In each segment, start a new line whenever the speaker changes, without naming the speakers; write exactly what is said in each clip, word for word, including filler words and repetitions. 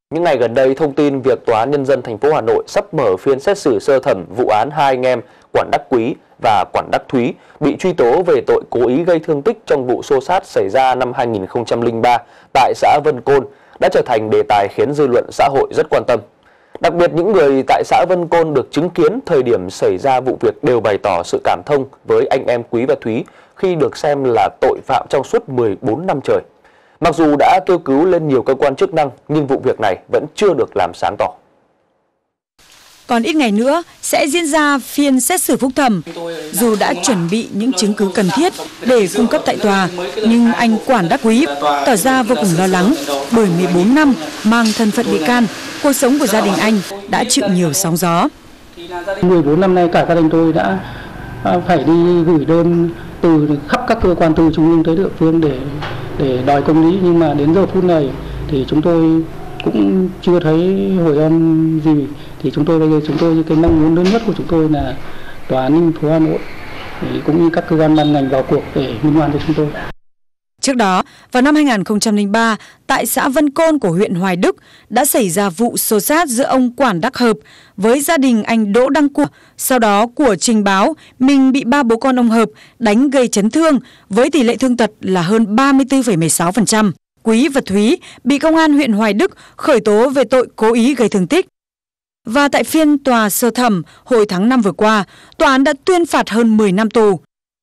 Những ngày gần đây, thông tin việc Tòa án Nhân dân thành phố Hà Nội sắp mở phiên xét xử sơ thẩm vụ án hai anh em Quản Đắc Quý và Quản Đắc Thúy bị truy tố về tội cố ý gây thương tích trong vụ xô xát xảy ra năm hai nghìn không trăm lẻ ba tại xã Vân Côn đã trở thành đề tài khiến dư luận xã hội rất quan tâm. Đặc biệt, những người tại xã Vân Côn được chứng kiến thời điểm xảy ra vụ việc đều bày tỏ sự cảm thông với anh em Quý và Thúy khi được xem là tội phạm trong suốt mười bốn năm trời. Mặc dù đã kêu cứu lên nhiều cơ quan chức năng, nhưng vụ việc này vẫn chưa được làm sáng tỏ.
Còn ít ngày nữa sẽ diễn ra phiên xét xử phúc thẩm. Dù đã chuẩn bị những chứng cứ cần thiết để cung cấp tại tòa, nhưng anh Quản Đắc Quý tỏ ra vô cùng lo lắng bởi mười bốn năm mang thân phận bị can, cuộc sống của gia đình anh đã chịu nhiều sóng gió.
mười bốn năm nay cả gia đình tôi đã phải đi gửi đơn từ khắp các cơ quan từ trung ương tới địa phương để để đòi công lý, nhưng mà đến giờ phút này thì chúng tôi cũng chưa thấy hồi âm gì. Thì chúng tôi bây giờ chúng tôi cái mong muốn lớn nhất của chúng tôi là Tòa án thành phố Hà Nội cũng như các cơ quan ban ngành vào cuộc để minh oan cho chúng tôi.
Trước đó, vào năm hai nghìn không trăm lẻ ba, tại xã Vân Côn của huyện Hoài Đức đã xảy ra vụ xô xát giữa ông Quản Đắc Hợp với gia đình anh Đỗ Đăng Của. Sau đó Của trình báo mình bị ba bố con ông Hợp đánh gây chấn thương với tỷ lệ thương tật là hơn ba mươi tư phẩy mười sáu phần trăm. Quý và Thúy bị công an huyện Hoài Đức khởi tố về tội cố ý gây thương tích. Và tại phiên tòa sơ thẩm hồi tháng năm vừa qua, tòa án đã tuyên phạt hơn mười năm tù.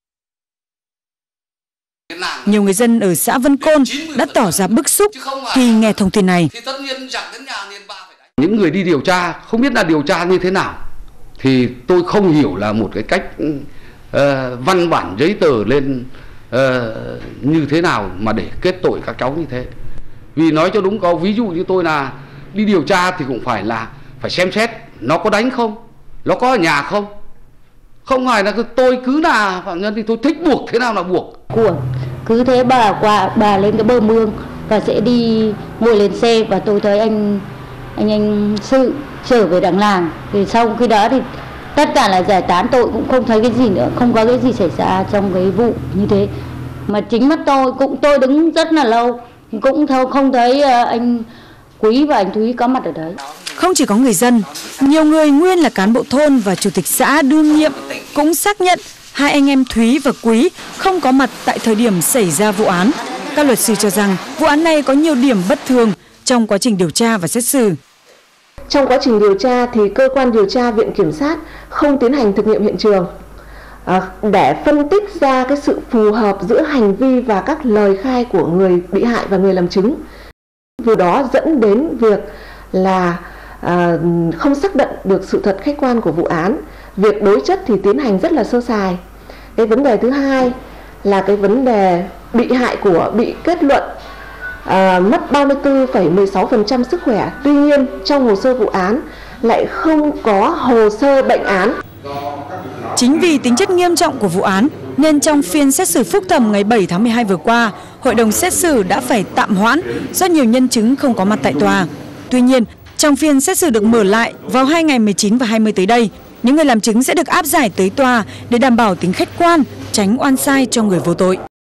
Nhiều người dân ở xã Vân Côn đã tỏ ra bức xúc khi nghe thông tin này.
Những người đi điều tra không biết là điều tra như thế nào, thì tôi không hiểu là một cái cách uh, văn bản giấy tờ lên uh, như thế nào mà để kết tội các cháu như thế. Vì nói cho đúng câu, ví dụ như tôi là đi điều tra thì cũng phải là phải xem xét nó có đánh không, nó có ở nhà không. Không phải là tôi cứ là phạm nhân thì tôi thích buộc thế nào là buộc.
Của cứ thế bà qua bà lên cái bờ mương và sẽ đi ngồi lên xe, và tôi thấy anh anh anh Sự trở về đằng làng. Thì sau khi đó thì tất cả là giải tán, tôi cũng không thấy cái gì nữa, không có cái gì xảy ra trong cái vụ như thế. Mà chính mắt tôi cũng tôi đứng rất là lâu cũng không thấy anh Quý và anh Thúy có mặt ở đấy.
Không chỉ có người dân, nhiều người nguyên là cán bộ thôn và chủ tịch xã đương nhiệm cũng xác nhận hai anh em Thúy và Quý không có mặt tại thời điểm xảy ra vụ án. Các luật sư cho rằng vụ án này có nhiều điểm bất thường trong quá trình điều tra và xét xử.
Trong quá trình điều tra thì cơ quan điều tra, viện kiểm sát không tiến hành thực nghiệm hiện trường để phân tích ra cái sự phù hợp giữa hành vi và các lời khai của người bị hại và người làm chứng. Từ đó dẫn đến việc là à, không xác định được sự thật khách quan của vụ án. Việc đối chất thì tiến hành rất là sơ sài. Cái vấn đề thứ hai là cái vấn đề bị hại của bị kết luận à, mất ba mươi tư phẩy mười sáu phần trăm sức khỏe. Tuy nhiên trong hồ sơ vụ án lại không có hồ sơ bệnh án.
Chính vì tính chất nghiêm trọng của vụ án nên trong phiên xét xử phúc thẩm ngày bảy tháng mười hai vừa qua, hội đồng xét xử đã phải tạm hoãn do nhiều nhân chứng không có mặt tại tòa. Tuy nhiên, trong phiên xét xử được mở lại vào hai ngày mười chín và hai mươi tới đây, những người làm chứng sẽ được áp giải tới tòa để đảm bảo tính khách quan, tránh oan sai cho người vô tội.